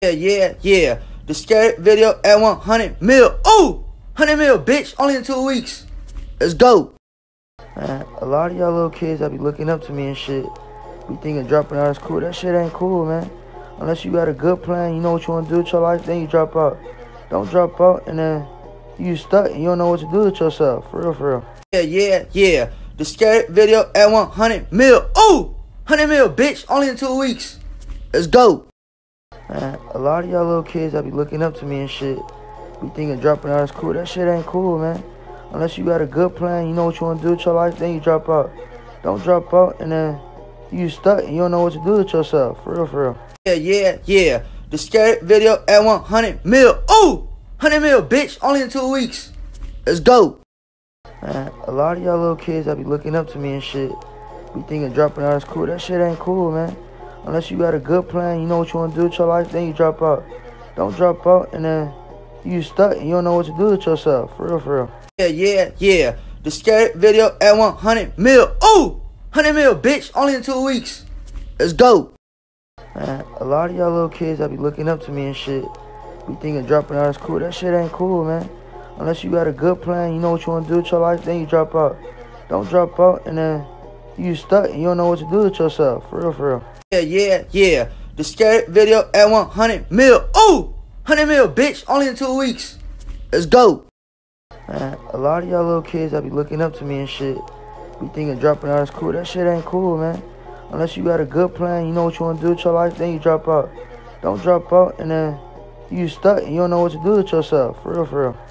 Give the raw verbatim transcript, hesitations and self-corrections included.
Yeah, yeah, yeah. The scary video at one hundred mil. Ooh! one hundred mil, bitch. Only in two weeks. Let's go. Man, a lot of y'all little kids that be looking up to me and shit be thinking dropping out is cool. That shit ain't cool, man. Unless you got a good plan, you know what you want to do with your life, then you drop out. Don't drop out and then you stuck and you don't know what to do with yourself. For real, for real. Yeah, yeah, yeah. The scary video at one hundred mil. Ooh! one hundred mil, bitch. Only in two weeks. Let's go. Man, a lot of y'all little kids that be looking up to me and shit be thinking dropping out is cool. That shit ain't cool, man. Unless you got a good plan, you know what you want to do with your life, then you drop out. Don't drop out and then you stuck and you don't know what to do with yourself. For real, for real. Yeah, yeah, yeah. The scary video at one hundred mil. Ooh! one hundred mil, bitch. Only in two weeks. Let's go. Man, a lot of y'all little kids that be looking up to me and shit be thinking dropping out is cool. That shit ain't cool, man. Unless you got a good plan, you know what you want to do with your life, then you drop out. Don't drop out and then you stuck and you don't know what to do with yourself. For real, for real. Yeah, yeah, yeah. The scary video at one hundred mil. Ooh! one hundred mil, bitch. Only in two weeks. Let's go. Man, a lot of y'all little kids that be looking up to me and shit be thinking dropping out is cool. That shit ain't cool, man. Unless you got a good plan, you know what you want to do with your life, then you drop out. Don't drop out and then you stuck and you don't know what to do with yourself. For real, for real. Yeah, yeah, yeah. The scary video at one hundred mil. Ooh! one hundred mil, bitch. Only in two weeks. Let's go. Man, a lot of y'all little kids that be looking up to me and shit be thinking dropping out is cool. That shit ain't cool, man. Unless you got a good plan, you know what you want to do with your life, then you drop out. Don't drop out and then you stuck and you don't know what to do with yourself. For real, for real.